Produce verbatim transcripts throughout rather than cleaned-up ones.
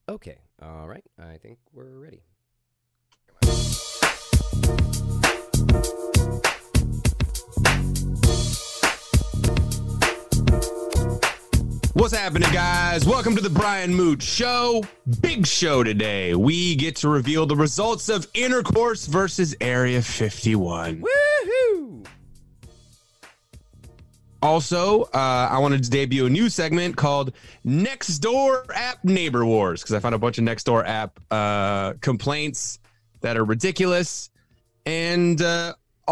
Okay. All right. I think we're ready. What's happening, guys? Welcome to the Brian Moote Show. Big show today. We get to reveal the results of Intercourse versus Area fifty-one. Woohoo! Also, uh, I wanted to debut a new segment called Next Door App Neighbor Wars, because I found a bunch of Next Door app uh, complaints that are ridiculous. And uh,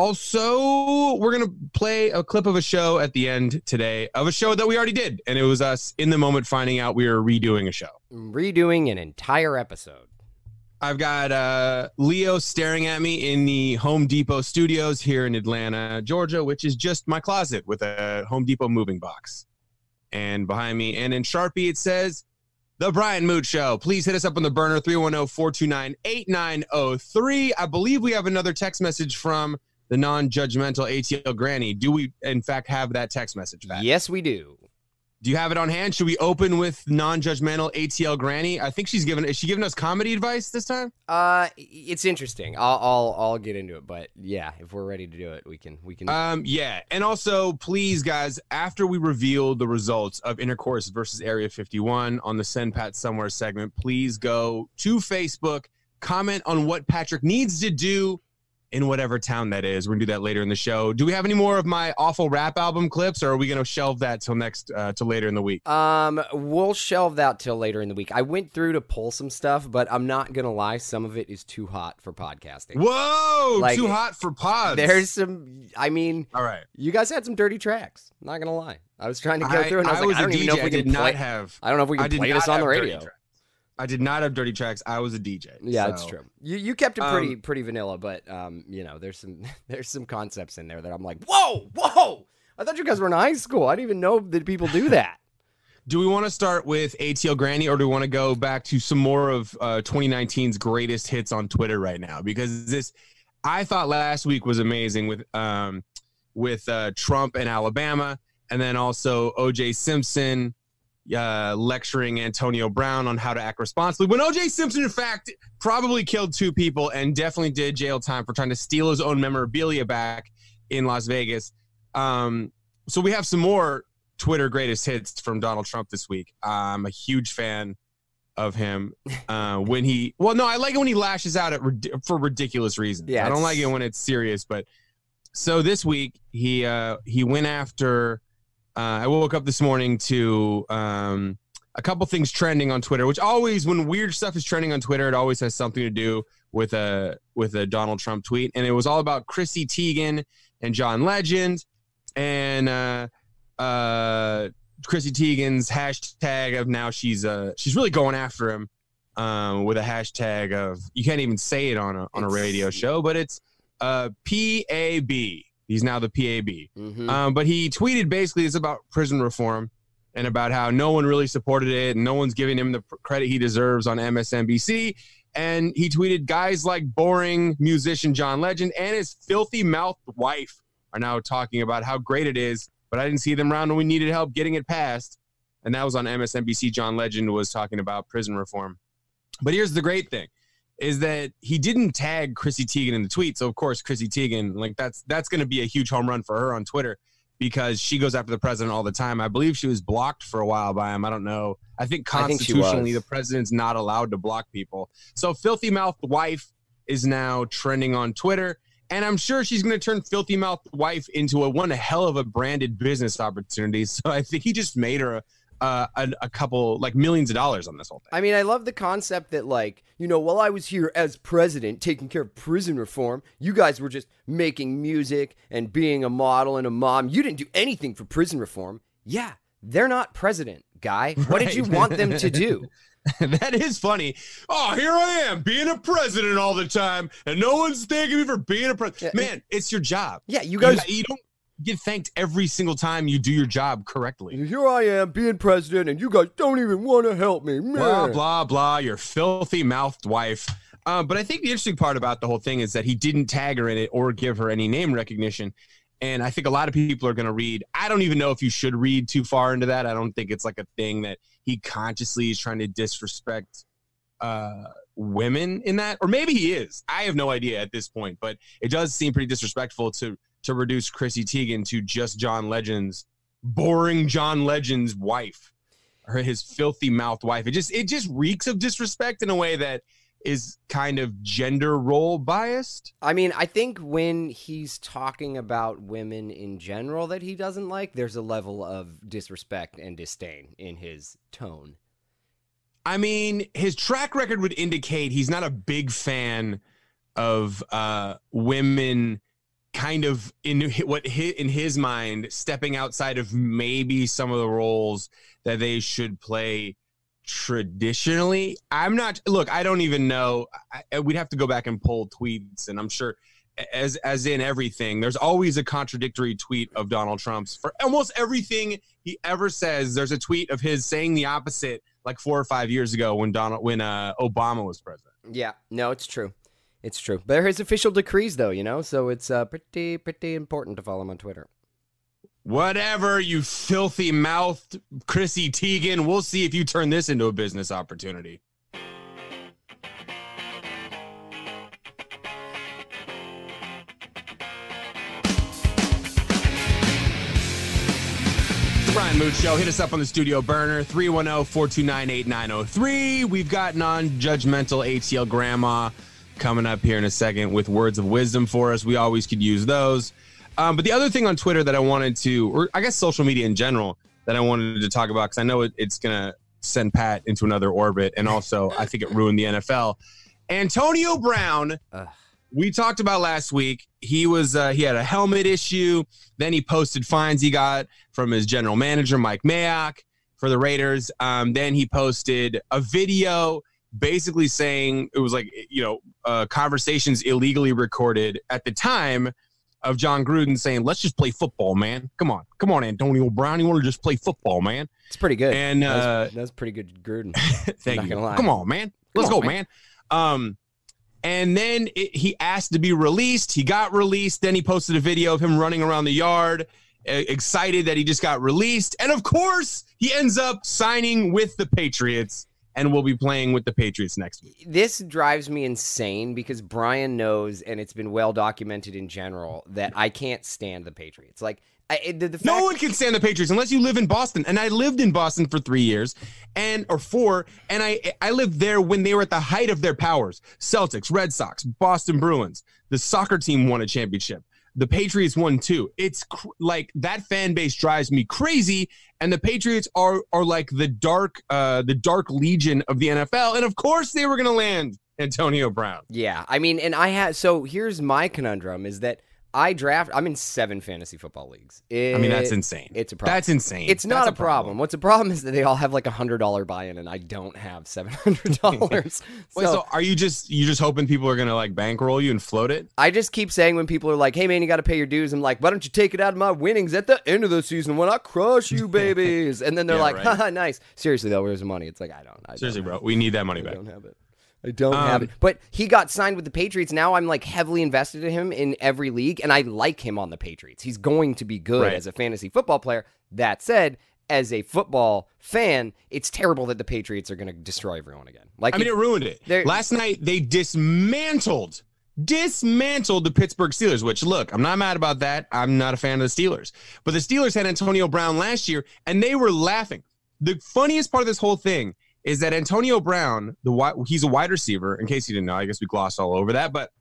also, we're going to play a clip of a show at the end today of a show that we already did. And it was us in the moment finding out we were redoing a show. Redoing an entire episode. I've got uh, Leo staring at me in the Home Depot studios here in Atlanta, Georgia, which is just my closet with a Home Depot moving box. And behind me, and in Sharpie, it says, The Brian Moote Show. Please hit us up on the burner, three one zero, four two nine, eight nine zero three. I believe we have another text message from the non-judgmental A T L Granny. Do we, in fact, have that text message back? Yes, we do. Do you have it on hand? Should we open with non-judgmental A T L Granny? I think she's giving. Is she giving us comedy advice this time? Uh, it's interesting. I'll I'll I'll get into it, but yeah, if we're ready to do it, we can we can. Um, yeah, and also, please, guys, after we reveal the results of Intercourse versus Area fifty-one on the Send Pat Somewhere segment, please go to Facebook, comment on what Patrick needs to do in whatever town that is. We're gonna do that later in the show. Do we have any more of my awful rap album clips, or are we gonna shelve that till next, uh, till later in the week? Um, we'll shelve that till later in the week. I went through to pull some stuff, but I'm not gonna lie, some of it is too hot for podcasting. Whoa, like, too hot for pods. There's some. I mean, all right. You guys had some dirty tracks. Not gonna lie. I was trying to go I, through, and I was I like, was I don't a even D J. know if we I can did play. not have. I don't know if we can play this on the radio. I did not have dirty tracks. I was a D J. Yeah, so. that's true. You you kept it pretty Um, pretty vanilla, but um, you know, there's some there's some concepts in there that I'm like, whoa, whoa! I thought you guys were in high school. I didn't even know that people do that. Do we want to start with A T L Granny, or do we want to go back to some more of uh, twenty nineteen's greatest hits on Twitter right now? Because this, I thought last week was amazing with um with uh, Trump and Alabama, and then also O J Simpson uh, lecturing Antonio Brown on how to act responsibly. When O J Simpson, in fact, probably killed two people and definitely did jail time for trying to steal his own memorabilia back in Las Vegas. Um, so we have some more Twitter greatest hits from Donald Trump this week. I'm a huge fan of him uh, when he, well, no, I like it when he lashes out at for ridiculous reasons. Yeah, I don't like it when it's serious, but so this week he uh, he went after. Uh, I woke up this morning to um, a couple things trending on Twitter, which always, when weird stuff is trending on Twitter, it always has something to do with a with a Donald Trump tweet, and it was all about Chrissy Teigen and John Legend, and uh, uh, Chrissy Teigen's hashtag of now she's uh she's really going after him um, with a hashtag of, you can't even say it on a on a radio show, but it's uh, P A B. He's now the P A B. Mm-hmm. Um, but he tweeted basically it's about prison reform and about how no one really supported it and no one's giving him the credit he deserves on M S N B C. And he tweeted, guys like boring musician John Legend and his filthy mouthed wife are now talking about how great it is, but I didn't see them around when we needed help getting it passed. And that was on M S N B C. John Legend was talking about prison reform. But here's the great thing, is that he didn't tag Chrissy Teigen in the tweet. So, of course, Chrissy Teigen, like, that's that's going to be a huge home run for her on Twitter because she goes after the president all the time. I believe she was blocked for a while by him. I don't know. I think constitutionally I think the president's not allowed to block people. So filthy mouthed wife is now trending on Twitter. And I'm sure she's going to turn filthy mouthed wife into a one hell of a branded business opportunity. So I think he just made her a, Uh, a, a couple, like millions of dollars on this whole thing. I mean, I love the concept that, like, you know, while I was here as president taking care of prison reform, you guys were just making music and being a model and a mom. You didn't do anything for prison reform. Yeah, they're not president, guy. What Right. did you want them to do? That is funny. Oh, here I am being a president all the time, and no one's thanking me for being a president. Yeah, Man, it's your job. Yeah, you guys. You, you don't get thanked every single time you do your job correctly. Here I am being president, and you guys don't even want to help me. Man. Blah, blah, blah. Your filthy mouthed wife. Uh, but I think the interesting part about the whole thing is that he didn't tag her in it or give her any name recognition. And I think a lot of people are going to read. I don't even know if you should read too far into that. I don't think it's like a thing that he consciously is trying to disrespect uh, women in that, or maybe he is. I have no idea at this point, but it does seem pretty disrespectful to to reduce Chrissy Teigen to just John Legend's boring John Legend's wife, or his filthy mouthed wife. It just it just reeks of disrespect in a way that is kind of gender role biased. I mean, I think when he's talking about women in general that he doesn't like, there's a level of disrespect and disdain in his tone. I mean, his track record would indicate he's not a big fan of uh, women kind of in what in his mind stepping outside of maybe some of the roles that they should play traditionally. I'm not, look, I don't even know. I, we'd have to go back and pull tweets, and I'm sure as as in everything, there's always a contradictory tweet of Donald Trump's. For almost everything he ever says, there's a tweet of his saying the opposite, like four or five years ago when Donald when uh, Obama was president. Yeah, no, it's true. It's true. They're his official decrees, though, you know, so it's uh, pretty, pretty important to follow him on Twitter. Whatever, you filthy mouthed Chrissy Teigen. We'll see if you turn this into a business opportunity. Brian Moote Show. Hit us up on the studio burner, three one zero, four two nine, eight nine zero three. We've got non-judgmental A T L grandma coming up here in a second with words of wisdom for us. We always could use those. Um, but the other thing on Twitter that I wanted to, or I guess social media in general, that I wanted to talk about, because I know it, it's going to send Pat into another orbit, and also I think it ruined the N F L. Antonio Brown, Ugh. we talked about last week. He was uh, he had a helmet issue. Then he posted fines he got from his general manager, Mike Mayock, for the Raiders. Um, then he posted a video basically saying it was like, you know, uh, conversations illegally recorded at the time of John Gruden saying, let's just play football, man. Come on. Come on, Antonio Brown. You want to just play football, man? It's pretty good. And uh, that, was, that was pretty good, Gruden. Thank you. Come on, man. Let's on, go, man. man. Um, and then it, he asked to be released. He got released. Then he posted a video of him running around the yard, uh, excited that he just got released. And, of course, he ends up signing with the Patriots, and we'll be playing with the Patriots next week. This drives me insane because Brian knows, and it's been well documented in general, that I can't stand the Patriots. Like, I, the, the fact- no one can stand the Patriots unless you live in Boston. And I lived in Boston for three years, and or four, and I I lived there when they were at the height of their powers. Celtics, Red Sox, Boston Bruins. The soccer team won a championship. The Patriots won too. It's cr- like that fan base drives me crazy, and the Patriots are are like the dark uh, the dark legion of the N F L. And of course, they were going to land Antonio Brown. Yeah, I mean, and I had so here's my conundrum is that I draft. I'm in seven fantasy football leagues. It, I mean, that's insane. It's a problem. That's insane. It's not that's a problem. problem. What's a problem is that they all have like a hundred dollar buy-in, and I don't have seven hundred dollars. so, Wait, so are you just you just hoping people are gonna like bankroll you and float it? I just keep saying when people are like, "Hey man, you got to pay your dues," I'm like, "Why don't you take it out of my winnings at the end of the season when I crush you, babies?" And then they're yeah, like, right. "Haha, nice." Seriously though, where's the money? It's like I don't. I Seriously, don't bro, we need that money I back. I don't have it. I don't um, have it. But he got signed with the Patriots. Now I'm like heavily invested in him in every league, and I like him on the Patriots. He's going to be good right. as a fantasy football player. That said, as a football fan, it's terrible that the Patriots are going to destroy everyone again. Like I mean, it ruined it. Last night, they dismantled, dismantled the Pittsburgh Steelers, which, look, I'm not mad about that. I'm not a fan of the Steelers. But the Steelers had Antonio Brown last year, and they were laughing. The funniest part of this whole thing is that Antonio Brown, the he's a wide receiver, in case you didn't know. I guess we glossed all over that. But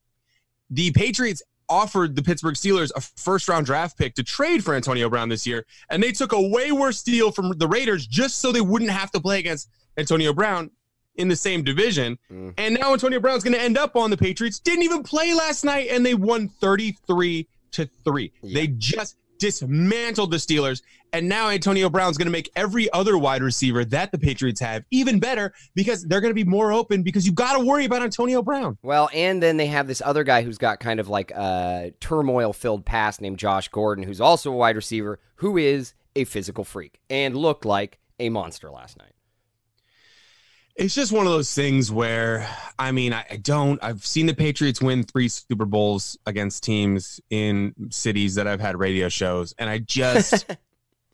the Patriots offered the Pittsburgh Steelers a first-round draft pick to trade for Antonio Brown this year, and they took a way worse deal from the Raiders just so they wouldn't have to play against Antonio Brown in the same division. Mm. And now Antonio Brown's going to end up on the Patriots. Didn't even play last night, and they won thirty-three to three. Yeah. They just dismantled the Steelers, and now Antonio Brown's going to make every other wide receiver that the Patriots have even better because they're going to be more open because you've got to worry about Antonio Brown. Well, and then they have this other guy who's got kind of like a turmoil-filled past named Josh Gordon, who's also a wide receiver, who is a physical freak and looked like a monster last night. It's just one of those things where, I mean, I, I don't, I've seen the Patriots win three Super Bowls against teams in cities that I've had radio shows, and I just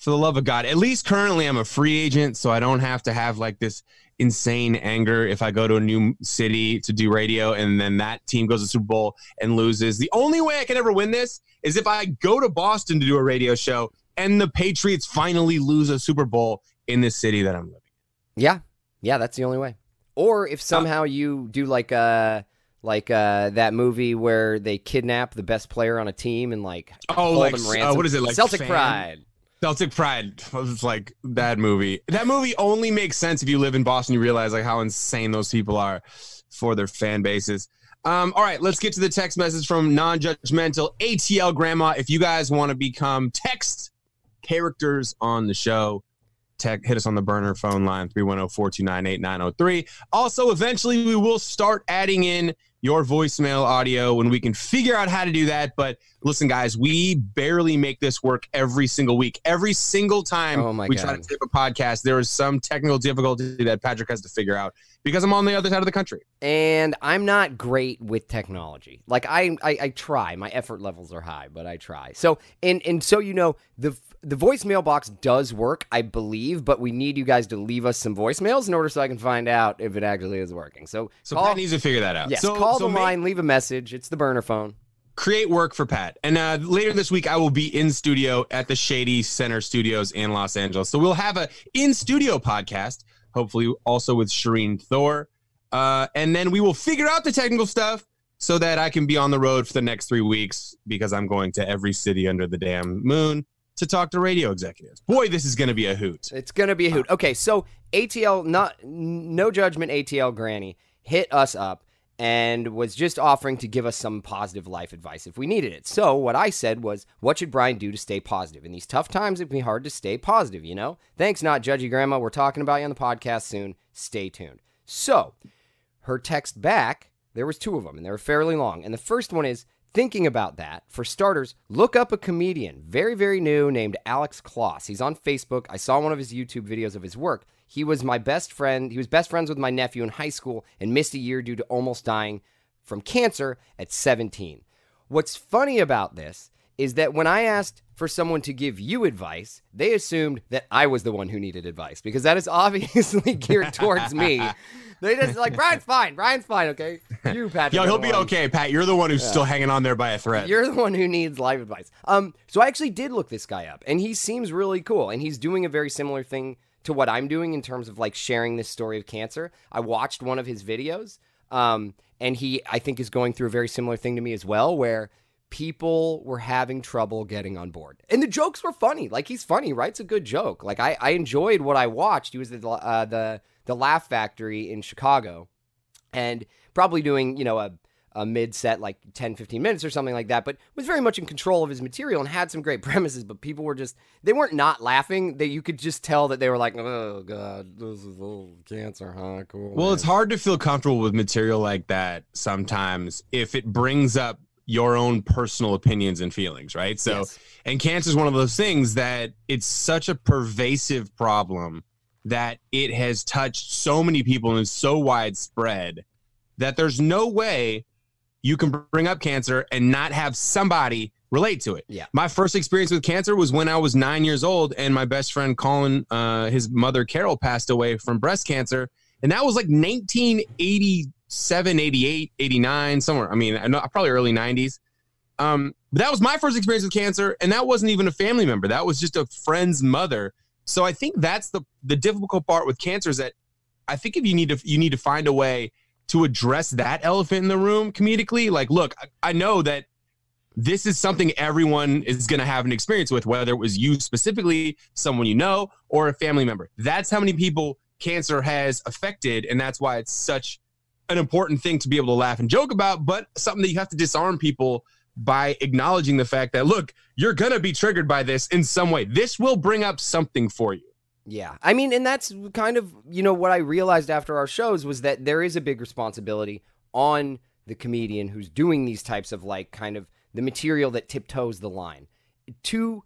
for the love of God, at least currently I'm a free agent, so I don't have to have like this insane anger if I go to a new city to do radio and then that team goes to Super Bowl and loses. The only way I can ever win this is if I go to Boston to do a radio show and the Patriots finally lose a Super Bowl in this city that I'm living in. Yeah. Yeah, that's the only way. Or if somehow uh, you do like uh like uh that movie where they kidnap the best player on a team and like oh hold like him ransom. Uh, what is it like Celtic fan? Pride. Celtic Pride was like that movie. That movie only makes sense if you live in Boston. You realize like how insane those people are for their fan bases. Um, all right, let's get to the text message from non-judgmental A T L Grandma. If you guys want to become text characters on the show, tech, hit us on the burner phone line three one zero, four two nine, eight nine zero three. Also, eventually we will start adding in your voicemail audio when we can figure out how to do that. But listen, guys, we barely make this work every single week. Every single time oh my we God. try to tape a podcast, there is some technical difficulty that Patrick has to figure out because I'm on the other side of the country. And I'm not great with technology. Like I, I, I try. My effort levels are high, but I try. So, and and so you know, the the voicemail box does work, I believe, but we need you guys to leave us some voicemails in order so I can find out if it actually is working. So, so call, Pat needs to figure that out. Yes, so, call so the make, line, leave a message. It's the burner phone. Create work for Pat. And uh, later this week, I will be in studio at the Shady Center Studios in Los Angeles. So we'll have a in-studio podcast, hopefully also with Shireen Thor. Uh, and then we will figure out the technical stuff so that I can be on the road for the next three weeks because I'm going to every city under the damn moon to talk to radio executives. Boy, this is going to be a hoot. It's going to be a hoot. Okay, so A T L, not no judgment, A T L Granny hit us up and was just offering to give us some positive life advice if we needed it. So what I said was, what should Brian do to stay positive? In these tough times, it can be hard to stay positive, you know? Thanks, Not Judgy Grandma. We're talking about you on the podcast soon. Stay tuned. So her text back, there was two of them, and they were fairly long. And the first one is, thinking about that, for starters, look up a comedian, very, very new, named Alex Kloss. He's on Facebook. I saw one of his YouTube videos of his work. He was my best friend. He was best friends with my nephew in high school and missed a year due to almost dying from cancer at seventeen. What's funny about this is that when I asked for someone to give you advice, they assumed that I was the one who needed advice because that is obviously geared towards me. They just like, Brian's fine. Brian's fine, okay? You, Patrick. Yo, he'll be one. okay, Pat. You're the one who's yeah. still hanging on there by a thread. You're the one who needs life advice. Um, so I actually did look this guy up, and he seems really cool, and he's doing a very similar thing to what I'm doing in terms of like sharing this story of cancer. I watched one of his videos, um, and he, I think, is going through a very similar thing to me as well, where people were having trouble getting on board. And the jokes were funny. Like, he's funny, right? It's a good joke. Like, I, I enjoyed what I watched. He was at the, uh, the, the Laugh Factory in Chicago and probably doing, you know, a, a mid-set, like ten, fifteen minutes or something like that, but was very much in control of his material and had some great premises, but people were just, they weren't not laughing. They, you could just tell that they were like, oh, God, this is oh, cancer, huh? Cool. Well, man. It's hard to feel comfortable with material like that sometimes if it brings up your own personal opinions and feelings, right? So, yes. And cancer is one of those things that it's such a pervasive problem that it has touched so many people and is so widespread that there's no way you can bring up cancer and not have somebody relate to it. Yeah. My first experience with cancer was when I was nine years old and my best friend Colin, uh, his mother Carol, passed away from breast cancer. And that was like nineteen eighty-seven, eighty-eight, eighty-nine, somewhere. I mean, I know probably early nineties. Um, but that was my first experience with cancer. And that wasn't even a family member. That was just a friend's mother. So I think that's the the difficult part with cancer is that I think if you need to you need to find a way to address that elephant in the room comedically. Like, look, I, I know that this is something everyone is going to have an experience with, whether it was you specifically, someone you know, or a family member. That's how many people cancer has affected, and that's why it's such an important thing to be able to laugh and joke about, but something that you have to disarm people by acknowledging the fact that, look, you're going to be triggered by this in some way. This will bring up something for you. Yeah. I mean, and that's kind of, you know, what I realized after our shows was that there is a big responsibility on the comedian who's doing these types of like kind of the material that tiptoes the line to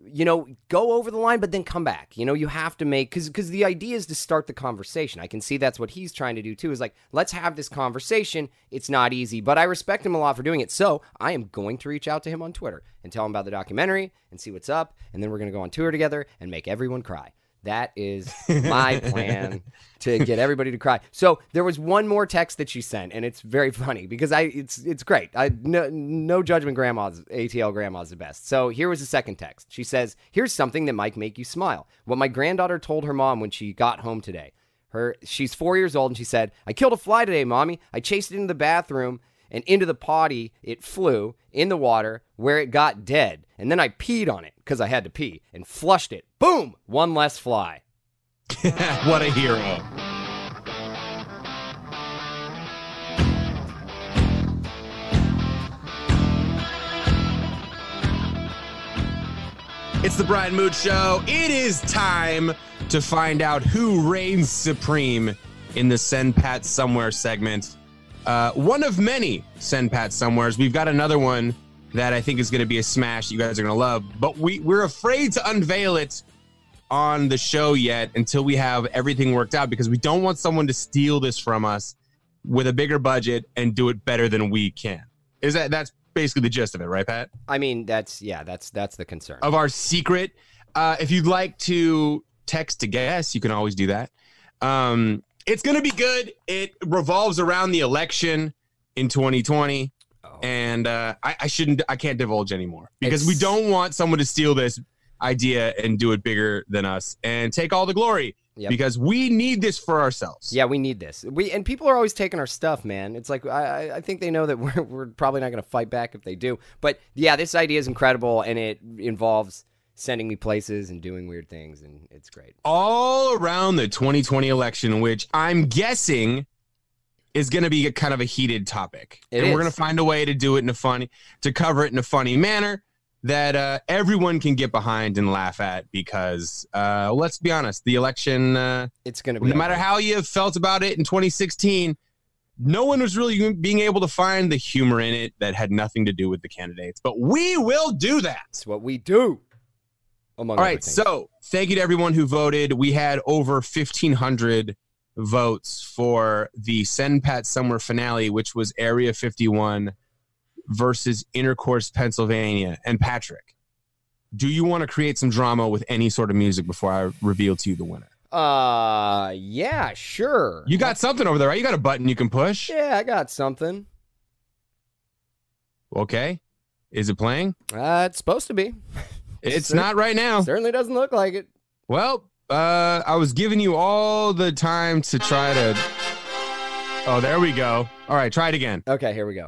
you know, go over the line, but then come back. You know, you have to make, because because the idea is to start the conversation. I can see that's what he's trying to do too, is like, let's have this conversation. It's not easy, but I respect him a lot for doing it. So I am going to reach out to him on Twitter and tell him about the documentary and see what's up. And then we're going to go on tour together and make everyone cry. That is my plan to get everybody to cry. So there was one more text that she sent, and it's very funny because I it's it's great. I no, no judgment, grandma's A T L grandma's the best. So here was the second text. She says, "Here's something that might make you smile. What my granddaughter told her mom when she got home today. Her she's four years old, and she said, 'I killed a fly today, Mommy. I chased it into the bathroom and into the potty. It flew in the water where it got dead. And then I peed on it because I had to pee and flushed it. Boom! One less fly.'" What a hero. It's the Brian Moote Show. It is time to find out who reigns supreme in the Send Pat Somewhere segment. Uh, one of many Send Pat Somewheres. We've got another one that I think is going to be a smash you guys are going to love, but we, we're afraid to unveil it on the show yet until we have everything worked out, because we don't want someone to steal this from us with a bigger budget and do it better than we can. Is that that's basically the gist of it, right, Pat? I mean, that's, yeah, that's that's the concern. Of our secret. Uh, if you'd like to text to guess, you can always do that. Um, it's going to be good. It revolves around the election in twenty twenty. Oh. And uh, I, I shouldn't, I can't divulge anymore because it's... we don't want someone to steal this idea and do it bigger than us and take all the glory. Yep. Because we need this for ourselves. Yeah, we need this. We and people are always taking our stuff, man. It's like I, I think they know that we're we're probably not going to fight back if they do. But yeah, this idea is incredible, and it involves sending me places and doing weird things, and it's great. All around the twenty twenty election, which I'm guessing is going to be a kind of a heated topic, it and is. We're going to find a way to do it in a funny, to cover it in a funny manner that uh, everyone can get behind and laugh at, because uh, let's be honest, the election, uh, it's going to be no matter how you felt about it in twenty sixteen, no one was really being able to find the humor in it that had nothing to do with the candidates. But we will do that. That's what we do. Among All right, so thank you to everyone who voted. We had over fifteen hundred votes for the Send Pat Somewhere finale, which was Area fifty-one versus Intercourse, Pennsylvania. And Patrick, do you want to create some drama with any sort of music before I reveal to you the winner? Uh, yeah, sure. You got something over there, right? You got a button you can push? Yeah, I got something. Okay. Is it playing? Uh, it's supposed to be. It's not right now. Certainly doesn't look like it. Well, uh, I was giving you all the time to try to... Oh, there we go. All right, try it again. Okay, here we go.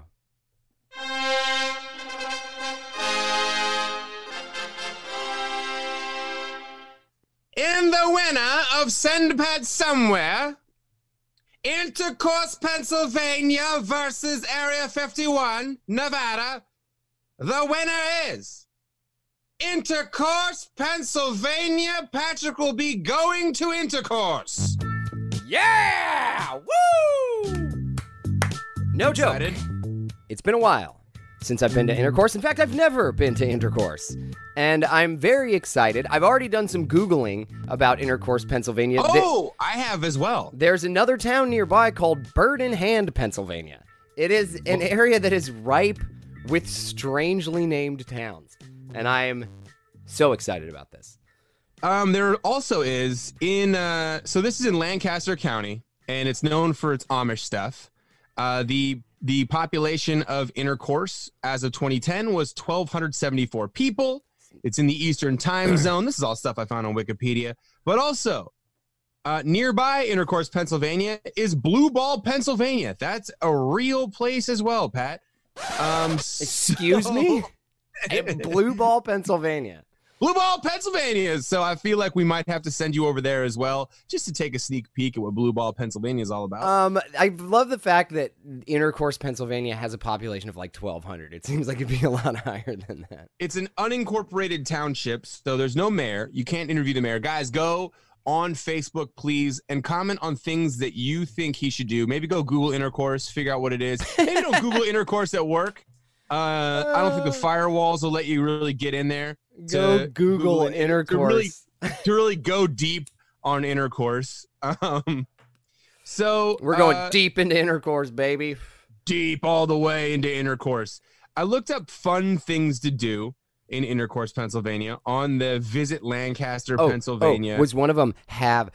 In the winner of Send Pat Somewhere, Intercourse, Pennsylvania versus Area fifty-one, Nevada, the winner is Intercourse, Pennsylvania. Patrick will be going to Intercourse. Yeah! Woo! No joke. Excited? It's been a while since I've been to Intercourse. In fact, I've never been to Intercourse. And I'm very excited. I've already done some Googling about Intercourse, Pennsylvania. Oh, I have as well. There's another town nearby called Bird in Hand, Pennsylvania. It is an area that is ripe with strangely named towns. And I'm so excited about this. Um, there also is in, uh, so this is in Lancaster County, and it's known for its Amish stuff. Uh, the the population of Intercourse as of twenty ten was one thousand two hundred seventy-four people. It's in the Eastern time zone. This is all stuff I found on Wikipedia. But also, uh, nearby Intercourse, Pennsylvania is Blue Ball, Pennsylvania. That's a real place as well, Pat. Um, Excuse so... me? Blue Ball, Pennsylvania. Blue Ball, Pennsylvania. So I feel like we might have to send you over there as well, just to take a sneak peek at what Blue Ball, Pennsylvania is all about. Um, I love the fact that Intercourse, Pennsylvania has a population of like twelve hundred. It seems like it'd be a lot higher than that. It's an unincorporated township, so there's no mayor. You can't interview the mayor. Guys, go on Facebook, please, and comment on things that you think he should do. Maybe go Google Intercourse, figure out what it is. Maybe don't Google Intercourse at work. Uh, I don't think the firewalls will let you really get in there. Go to Google it, intercourse. To really, to really go deep on intercourse. Um, so We're going uh, deep into intercourse, baby. deep all the way into intercourse. I looked up fun things to do in Intercourse, Pennsylvania on the Visit Lancaster, Oh, Pennsylvania. Oh, was one of them have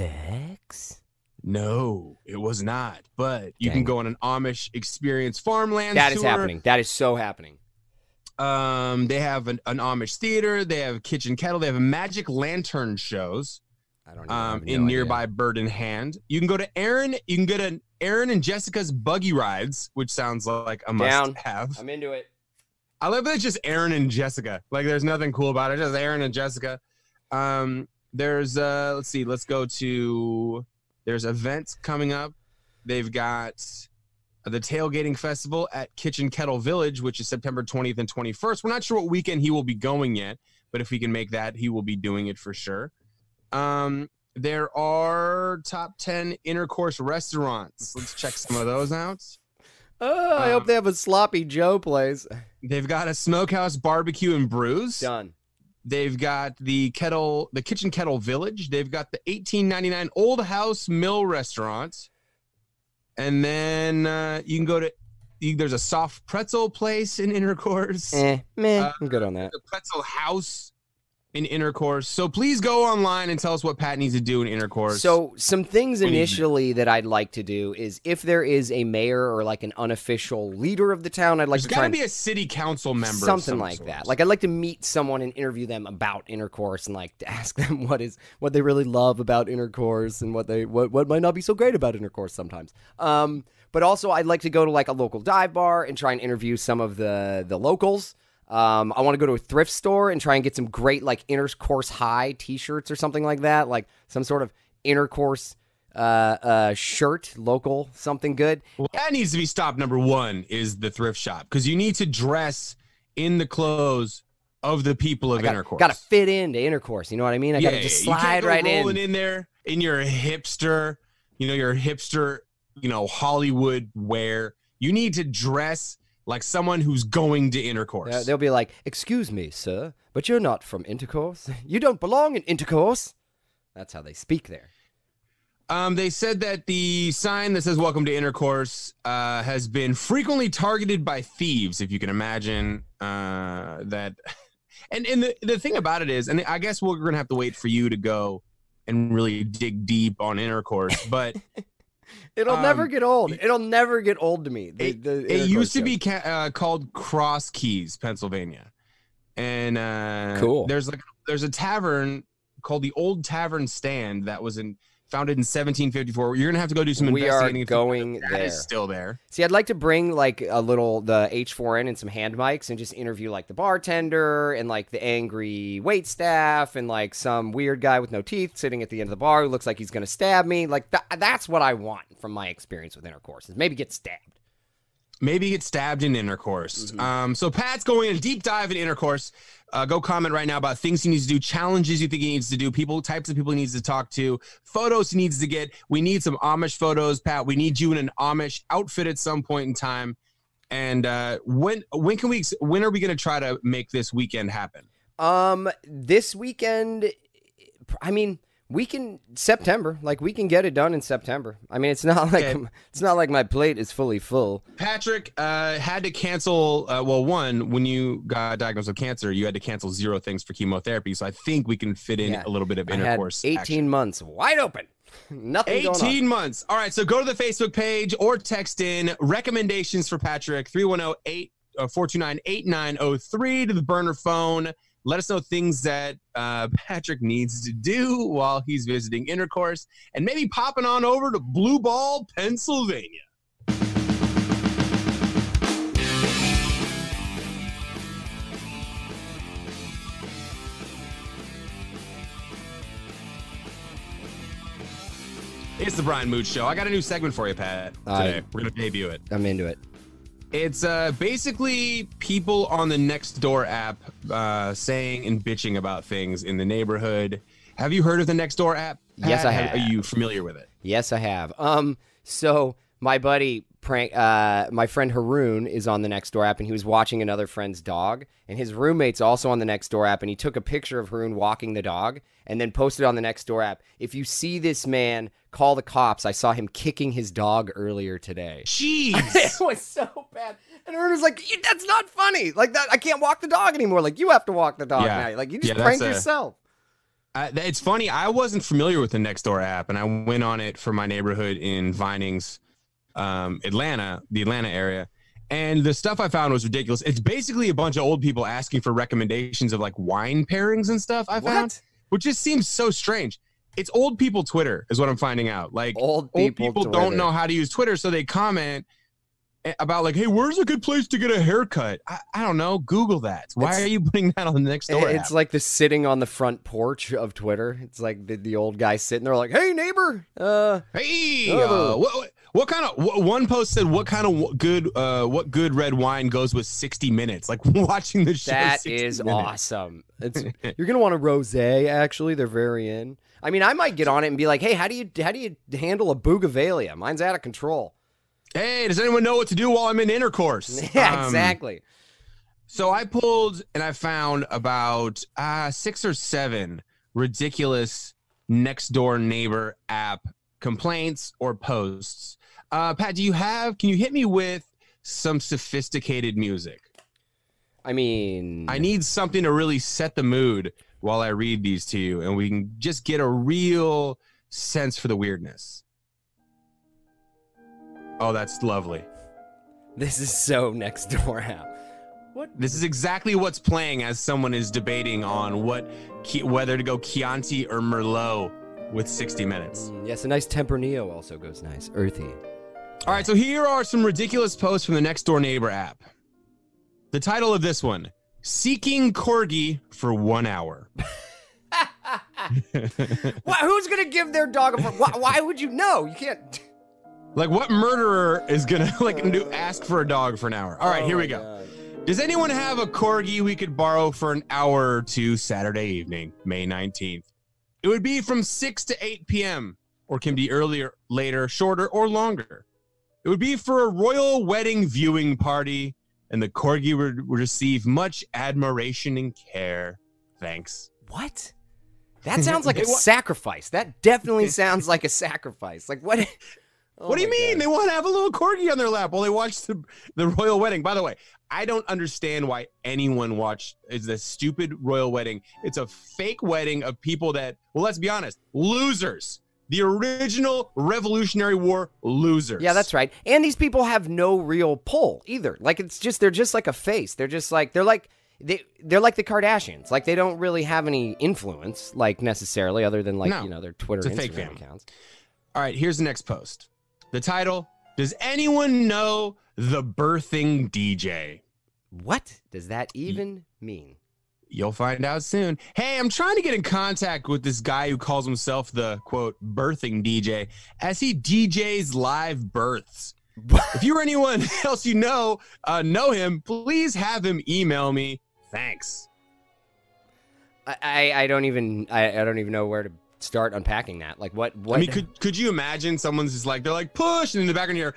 sex? No, it was not. But you Dang can it. go on an Amish experience farmland That is tour. happening. That is so happening. Um, they have an, an Amish theater. They have kitchen kettle. They have magic lantern shows. I don't know. Um, no in idea. nearby Bird in Hand. You can go to Aaron. You can go to Aaron and Jessica's buggy rides, which sounds like a Down. must-have. I'm into it. I love that it's just Aaron and Jessica. Like, there's nothing cool about it. Just Aaron and Jessica. Um, there's uh, let's see. Let's go to. There's events coming up. They've got the Tailgating Festival at Kitchen Kettle Village, which is September twentieth and twenty-first. We're not sure what weekend he will be going yet, but if we can make that, he will be doing it for sure. Um, there are top ten intercourse restaurants. Let's check some of those out. Oh, I Um, hope they have a Sloppy Joe place. They've got a Smokehouse Barbecue and Brews. Done. They've got the kettle, the Kitchen Kettle Village. They've got the eighteen ninety-nine Old House Mill Restaurant. And then uh, you can go to, you, there's a soft pretzel place in Intercourse. Eh, meh. Uh, I'm good on that. The Pretzel House in Intercourse. So please go online and tell us what Pat needs to do in Intercourse. So some things We need- initially that I'd like to do is if there is a mayor or like an unofficial leader of the town, I'd like there's to got try to and be a city council member. of something some like sort. that. Like I'd like to meet someone and interview them about intercourse and like to ask them what is what they really love about intercourse and what they what, what might not be so great about intercourse sometimes. Um, but also I'd like to go to like a local dive bar and try and interview some of the the locals. Um, I want to go to a thrift store and try and get some great like intercourse high t-shirts or something like that, like some sort of intercourse uh, uh, shirt, local, something good. Well, that needs to be stop number one is the thrift shop because you need to dress in the clothes of the people of I Intercourse. Got to fit into intercourse. You know what I mean? I yeah, got to just you can't slide go right rolling in. in there in your hipster, you know, your hipster, you know, Hollywood wear. You need to dress like someone who's going to Intercourse. Uh, they'll be like, "Excuse me, sir, but you're not from Intercourse. You don't belong in Intercourse." That's how they speak there. Um, they said that the sign that says "Welcome to Intercourse" uh, has been frequently targeted by thieves. If you can imagine uh, that, and and the the thing about it is, and I guess we're gonna have to wait for you to go and really dig deep on Intercourse, but. It'll Um, never get old. It'll never get old to me. The, It, the it Intercourse used to joke. be ca- uh, called Cross Keys, Pennsylvania, and uh, Cool. There's like there's a tavern called the Old Tavern Stand that was in founded in seventeen fifty-four. You're gonna have to go do some We are investigating. going that there. is still there. See, I'd like to bring like a little the H four N and some hand mics and just interview like the bartender and like the angry wait staff and like some weird guy with no teeth sitting at the end of the bar who looks like he's gonna stab me. Like th- that's what I want from my experience with Intercourse is maybe get stabbed. Maybe get stabbed in Intercourse. Mm-hmm. Um, so Pat's going in a deep dive in Intercourse. Uh, go comment right now about things he needs to do, challenges you think he needs to do, people, types of people he needs to talk to, photos he needs to get. We need some Amish photos, Pat. We need you in an Amish outfit at some point in time. And uh, when when can we? When are we going to try to make this weekend happen? Um, this weekend, I mean, we can September, like we can get it done in September. I mean, it's not like Okay. it's not like my plate is fully full. Patrick uh, had to cancel. Uh, well, one, when you got diagnosed with cancer, you had to cancel zero things for chemotherapy. So I think we can fit in Yeah. a little bit of I had intercourse. eighteen action. months wide open. Nothing going on. eighteen months. All right, so go to the Facebook page or text in recommendations for Patrick, three one zero, eight four two nine, eight nine zero three to the burner phone. Let us know things that uh, Patrick needs to do while he's visiting Intercourse and maybe popping on over to Blue Ball, Pennsylvania. It's the Brian Moote Show. I got a new segment for you, Pat, today. I- We're going to debut it. I'm into it. It's uh, basically people on the Nextdoor app uh, saying and bitching about things in the neighborhood. Have you heard of the Nextdoor app? Yes, Pat? I have. Are you familiar with it? Yes, I have. Um, so my buddy prank. Uh, my friend Haroon is on the Nextdoor app, and he was watching another friend's dog, and his roommate's also on the Nextdoor app, and he took a picture of Haroon walking the dog, and then posted on the Nextdoor app. If you see this man, call the cops. I saw him kicking his dog earlier today. Jeez, it was so bad. And Haroon was like, "That's not funny. Like that, I can't walk the dog anymore. Like you have to walk the dog Yeah. now. Like you just Yeah, pranked that's a- yourself." Uh, it's funny. I wasn't familiar with the Nextdoor app, and I went on it for my neighborhood in Vinings, um, Atlanta, the Atlanta area. And the stuff I found was ridiculous. It's basically a bunch of old people asking for recommendations of like wine pairings and stuff. I found, What? which just seems so strange. It's old people Twitter, is what I'm finding out. Like Old old people, people Twitter. don't know how to use Twitter, so they comment about like, "Hey, where's a good place to get a haircut?" I, I don't know. Google that. Why It's- are you putting that on the Nextdoor app? It's like the sitting on the front porch of Twitter. It's like the, the old guy sitting there like, "Hey, neighbor. Uh, Hey, Oh. uh, what, what what kind of what, one post said what kind of good uh what good red wine goes with sixty minutes? Like watching the show. that sixty is minutes. awesome. It's you're gonna want a rosé. Actually, they're very in. I mean, I might get on it and be like, "Hey, how do you how do you handle a bougainvillea? Mine's out of control." Hey, does anyone know what to do while I'm in intercourse? Yeah, Um, exactly. So I pulled and I found about uh, six or seven ridiculous next door neighbor app complaints or posts. Uh, Pat, do you have? Can you hit me with some sophisticated music? I mean, I need something to really set the mood while I read these to you, and we can just get a real sense for the weirdness. Oh, that's lovely. this is so next door app. What? This is exactly what's playing as someone is debating on what whether to go Chianti or Merlot with sixty minutes. Mm, yes, a nice Tempranillo also goes nice. Earthy. All right, so here are some ridiculous posts from the Nextdoor Neighbor app. The title of this one, Seeking Corgi for one hour. Why, who's gonna give their dog a? Why, why would you know? You can't. Like, what murderer is gonna like do ask for a dog for an hour? All right, Oh here we my go. God. Does anyone have a corgi we could borrow for an hour or two Saturday evening, May nineteenth? It would be from six to eight p.m. or can be earlier, later, shorter, or longer. It would be for a royal wedding viewing party, and the corgi would receive much admiration and care. Thanks. What? That sounds like a It wa- sacrifice. That definitely sounds like a sacrifice. Like what? Oh What do you my mean? God. They want to have a little corgi on their lap while they watch the, the royal wedding. By the way, I don't understand why anyone watched is this stupid royal wedding. It's a fake wedding of people that, well, let's be honest, losers. The original Revolutionary War losers. Yeah, that's right. And these people have no real pull either. Like it's just they're just like a face. They're just like they're like they they're like the Kardashians. Like they don't really have any influence, like necessarily, other than like No, you know their Twitter, it's a Instagram fake family. accounts. All right, here's the next post. The title, Does anyone know the birthing D J? What does that even mean? You'll find out soon. Hey, I'm trying to get in contact with this guy who calls himself the, quote, birthing D J, as he D Js live births. If you or anyone else you know, uh, know him, please have him email me. Thanks. I, I, I don't even I, I don't even know where to start unpacking that. Like what what I mean, could could you imagine someone's just like, they're like, push, and in the background you hear,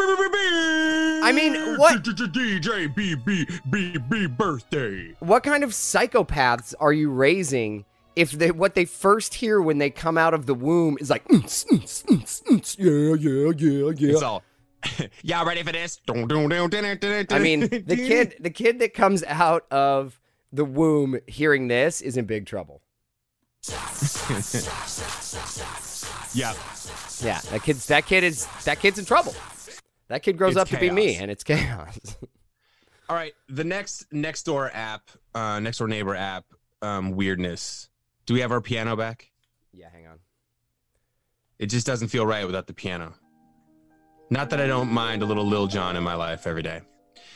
I mean, what- D J B B B B birthday. what kind of psychopaths are you raising if they what they first hear when they come out of the womb is like "Mm, mm, mm, mm, yeah yeah yeah yeah It's all, y'all ready for this? I mean, the kid, the kid that comes out of the womb hearing this is in big trouble. Yeah. Yeah, that kid's that kid is that kid's in trouble. That kid grows It's up to be me, chaos. and it's chaos. All right, the next next door app, uh, next door neighbor app, um, weirdness. Do we have our piano back? Yeah, hang on. It just doesn't feel right without the piano. Not that I don't mind a little Lil Jon in my life every day.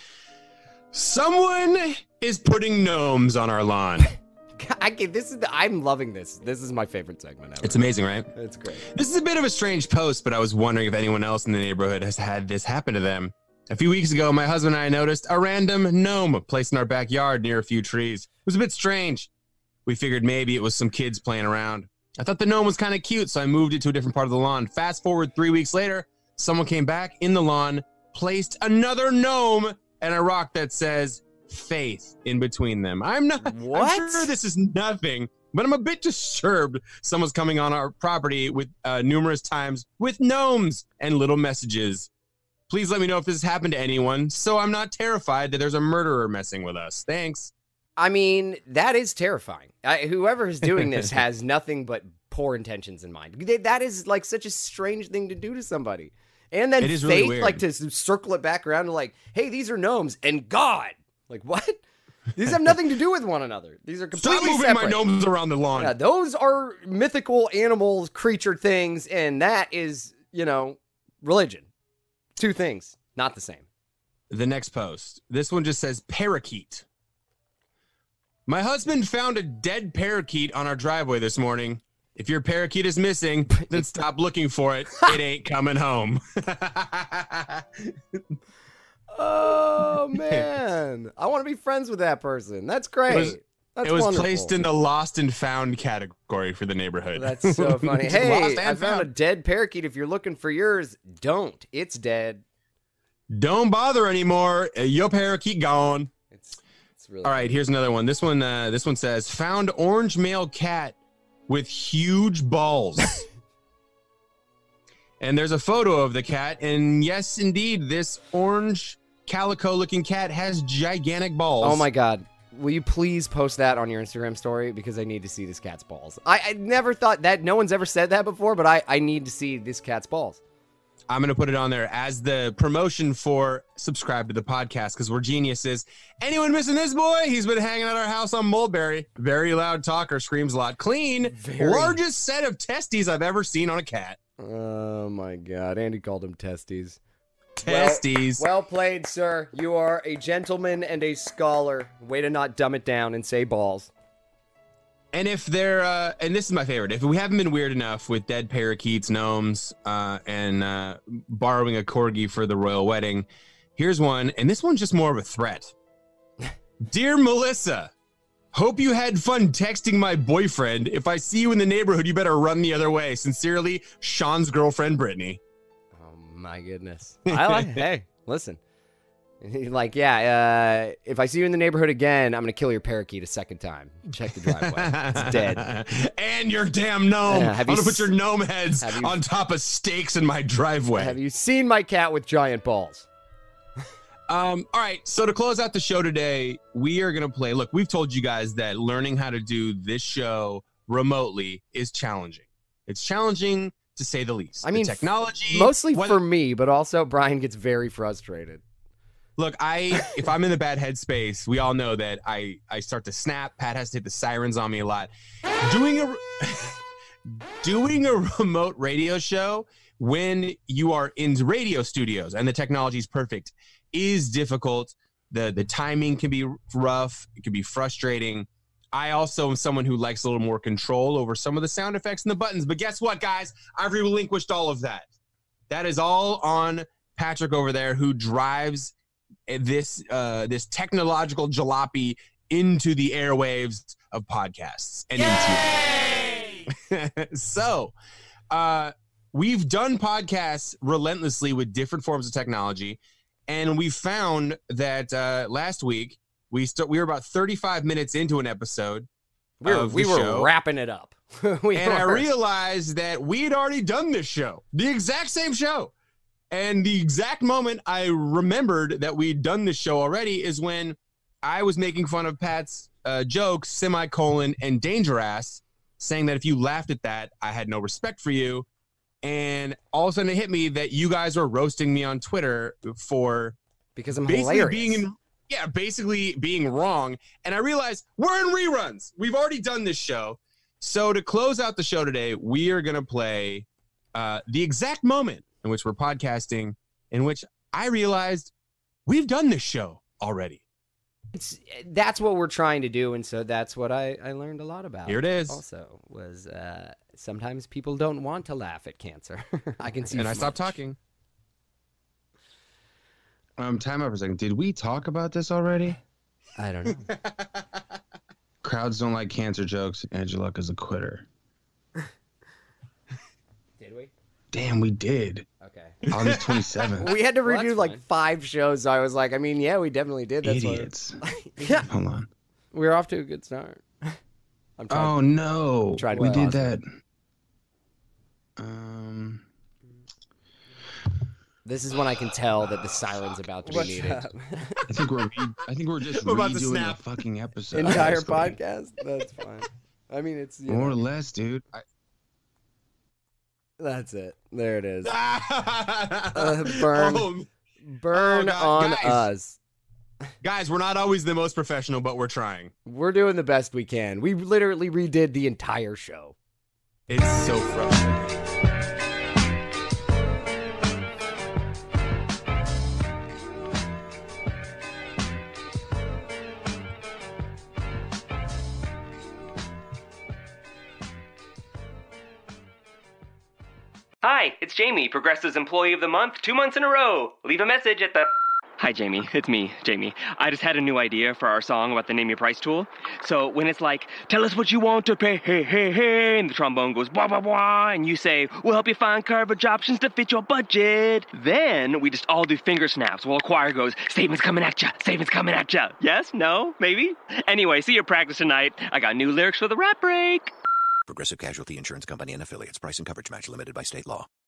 Someone is putting gnomes on our lawn. I can, this is the, I'm loving this. This is my favorite segment ever. It's amazing, right? It's great. This is a bit of a strange post, but I was wondering if anyone else in the neighborhood has had this happen to them. A few weeks ago, my husband and I noticed a random gnome placed in our backyard near a few trees. It was a bit strange. We figured maybe it was some kids playing around. I thought the gnome was kind of cute, so I moved it to a different part of the lawn. Fast forward three weeks later, someone came back in the lawn placed another gnome and a rock that says faith in between them. I'm not, What? I'm sure this is nothing, but I'm a bit disturbed someone's coming on our property with uh, numerous times with gnomes and little messages. Please let me know if this has happened to anyone, so I'm not terrified that there's a murderer messing with us. Thanks. I mean, that is terrifying. I, whoever is doing this has nothing but poor intentions in mind. They- That is like such a strange thing to do to somebody. And then It is faith, really weird. like to s- circle it back around to like, hey, these are gnomes and God. Like, what? These have nothing to do with one another. These are completely Stop moving separate. my gnomes around the lawn. Yeah, those are mythical animals, creature things, and that is, you know, religion. Two things, not the same. The next post. This one just says parakeet. My husband found a dead parakeet on our driveway this morning. If your parakeet is missing, then stop looking for it. It ain't coming home. Oh, man. I want to be friends with that person. That's great. It was, That's it was wonderful. placed in the lost and found category for the neighborhood. That's so funny. Hey, Lost and I found a dead parakeet. If you're looking for yours, don't. It's dead. Don't bother anymore. Your parakeet gone. It's it's really All right, here's another one. This one, uh, this one says, found orange male cat with huge balls. And there's a photo of the cat. And yes, indeed, this orange calico-looking cat has gigantic balls. Oh my God. Will you please post that on your Instagram story? Because I need to see this cat's balls. I, I never thought that. No one's ever said that before, but I, I need to see this cat's balls. I'm going to put it on there as the promotion for subscribe to the podcast because we're geniuses. Anyone missing this boy? He's been hanging at our house on Mulberry. Very loud talker, screams a lot. Clean. Very. Largest set of testes I've ever seen on a cat. Oh my God. Andy called them testes. Testes. Well, well played, sir. You are a gentleman and a scholar. Way to not dumb it down and say balls. And if they're, uh, and this is my favorite, if we haven't been weird enough with dead parakeets, gnomes, uh, and uh, borrowing a corgi for the royal wedding, here's one, and this one's just more of a threat. Dear Melissa, hope you had fun texting my boyfriend. If I see you in the neighborhood, you better run the other way. Sincerely, Sean's girlfriend, Brittany. Oh my goodness. I like, hey, listen. Like, yeah, uh, if I see you in the neighborhood again, I'm going to kill your parakeet a second time. Check the driveway. It's dead. And your damn gnome. Yeah, I'm have going you to put your gnome heads have you- on top of stakes in my driveway. Have you seen my cat with giant balls? Um, all right, so to close out the show today, we are going to play. Look, we've told you guys that learning how to do this show remotely is challenging. It's challenging to say the least. I mean, the technology. Mostly when- for me, but also Brian gets very frustrated. Look, I if I'm in the bad headspace, we all know that I I start to snap. Pat has to hit the sirens on me a lot. Doing a doing a remote radio show when you are in radio studios and the technology is perfect is difficult. The the timing can be rough. It can be frustrating. I also am someone who likes a little more control over some of the sound effects and the buttons. But guess what, guys? I've relinquished all of that. That is all on Patrick over there, who drives this uh, this technological jalopy into the airwaves of podcasts and into so uh, we've done podcasts relentlessly with different forms of technology, and we found that uh, last week we st- we were about thirty-five minutes into an episode. We were, of we the were show, wrapping it up. we and I were. realized that we had already done this show, the exact same show. And the exact moment I remembered that we'd done this show already is when I was making fun of Pat's uh, jokes, semicolon, and danger ass, saying that if you laughed at that, I had no respect for you. And all of a sudden it hit me that you guys were roasting me on Twitter for because I'm basically hilarious. being in, yeah, basically being wrong. And I realized we're in reruns. We've already done this show. So to close out the show today, we are going to play uh, the exact moment in which we're podcasting, in which I realized we've done this show already. It's, that's what we're trying to do, and so that's what I, I learned a lot about. Here it is. Also, was uh, sometimes people don't want to laugh at cancer. I can see. And I much. stopped talking. Um, time out for a second. Did we talk about this already? I don't know. Crowds don't like cancer jokes. Andrew Luck is a quitter. Did we? Damn, we did. Okay. August twenty-seventh. We had to Well, redo that's like fine. five shows. So I was like, I mean, yeah, we definitely did. That's Idiots. yeah. Hold on. We were off to a good start. I'm trying. Oh no, tried to we be did positive. that. Um, This is when I can tell that the siren's about to be What's needed. up? I think we're re- I think we're just We're about to redoing a snap. fucking episode. Entire Let's go. podcast. That's fine. I mean, it's you More know, or less, dude. I- that's it. There it is. uh, burn. Oh, Burn Oh, God, on guys. us. guys, we're not always the most professional, but we're trying. We're doing the best we can. We literally redid the entire show. It's so frustrating. Hi, it's Jamie, Progressive's Employee of the Month, two months in a row. Leave a message at the... Hi, Jamie. It's me, Jamie. I just had a new idea for our song about the Name Your Price tool. So when it's like, tell us what you want to pay, hey, hey, hey, and the trombone goes, blah, blah, blah, and you say, we'll help you find coverage options to fit your budget. Then we just all do finger snaps while a choir goes, statements coming at ya, statements coming at ya. Yes? No? Maybe? Anyway, see you at practice tonight. I got new lyrics for the rap break. Progressive Casualty Insurance Company and Affiliates. Price and coverage match limited by state law.